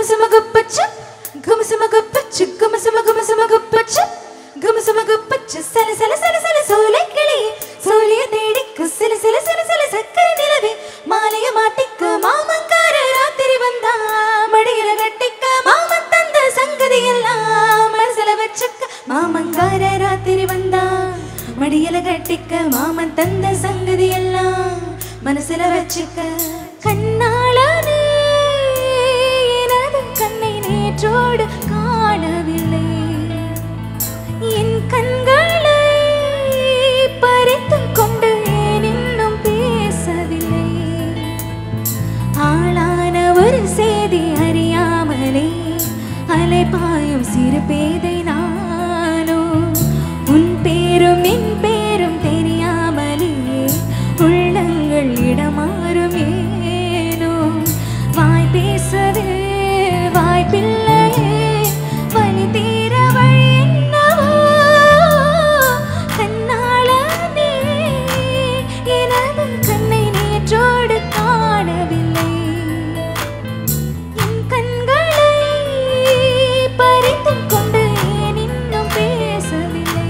Gumasumagupacha, Gumasumagupacha, Gumasumagupacha, Gumasumagupacha, Sala Sala Sala Sala Sole Kili, Sole Dediku, Sala Sala Sala Sala Sakara Nilavi, Malaya Matika, Mama Kara Ratiri Vanda, Madira Gatika, Mama Tanda Sangadiyalla, Marsala Vachaka, Mama Kara Ratiri Vanda, Madila Gatika, Mama Tanda Sangadiyalla, Manasala Vachaka, Kannalane. ஜோடு காணவில்லை என் கண்களை பறித்துக் கொண்டு ஏன் இன்னும் பேசவில்லை ஆளான ஒரு செய்தி அறியாமலே அலைபாயும் சிறு பேதை நானோ உன் பேரும் என் பேரும் தெரியாமலே உள்ளங்கள் இடமாறும் ஏனோ வாய் பேசவே வாய்ப்பில்லையே வலி தீர வழி என்னவோ கண்ணாளனே எனது கண்ணை நேற்றோடு காணவில்லை என் கண்களை பறித்துக் கொண்டு ஏன் இன்னும் பேசவில்லை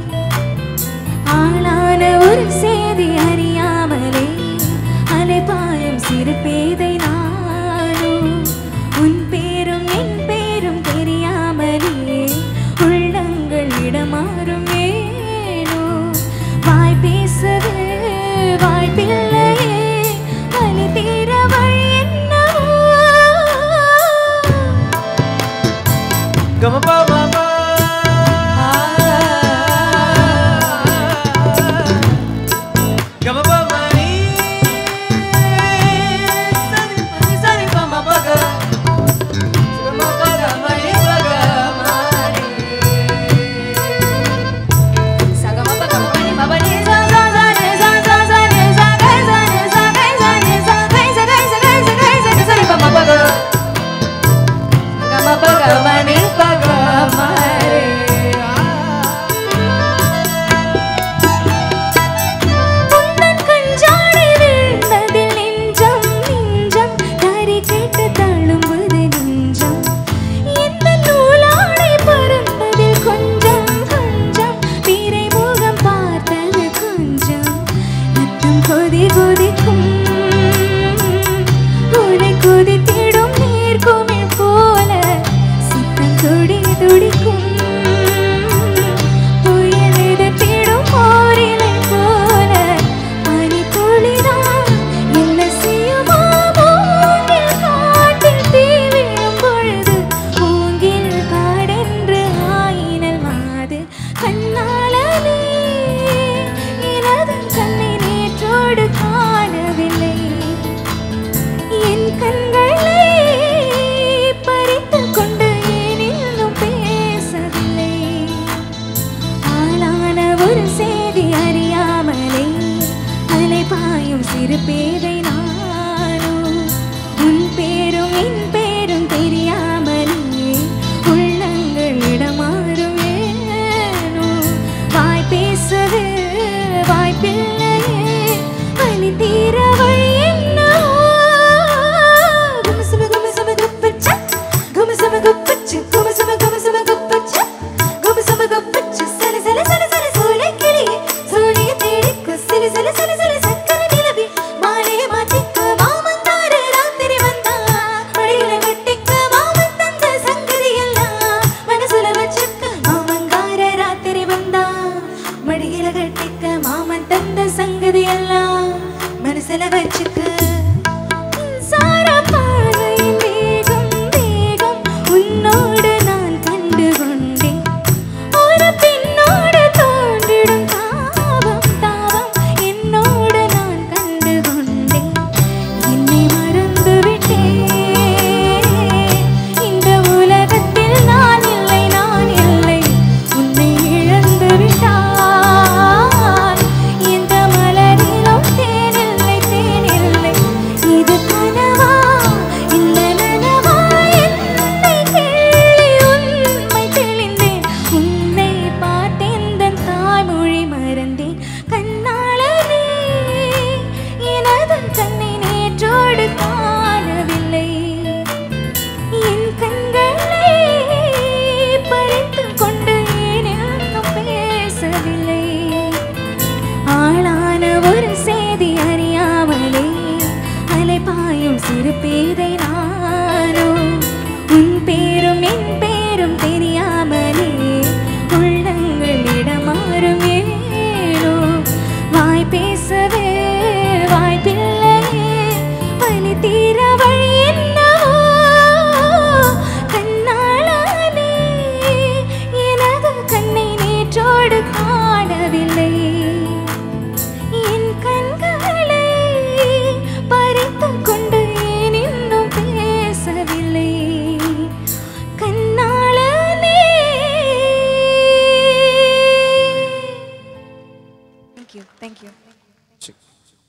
ஆளான ஒரு செய்தி அறியாமலே அலைபாயும் சிறு பேதை நானோ உன் பேரும் என் பேரும் தெரியாமலே உள்ளங்கள் இடமாறும் ஏனோ வாய் பேசவே வாய்ப்பில்லையே வலி தீர வழி என்னவோ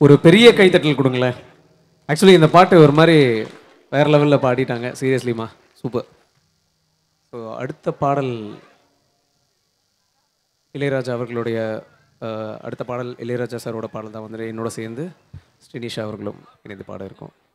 ஒரு பெரிய கைத்தட்டல் கொடுங்களேன். ஆக்சுவலி இந்த பாட்டு ஒரு மாதிரி வேற லெவலில் பாடிட்டாங்க. சீரியஸ்லிமா சூப்பர். ஸோ அடுத்த பாடல் இளையராஜா அவர்களுடைய அடுத்த பாடல் இளையராஜா சாரோட பாடல் தான் வந்துட்டு என்னோட சேர்ந்து ஸ்ரீனிஷா அவர்களும் இணைந்து பாட இருக்கும்.